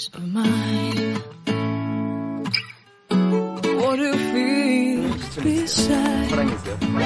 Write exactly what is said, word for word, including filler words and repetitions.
peace of mind. What it feels to be sad.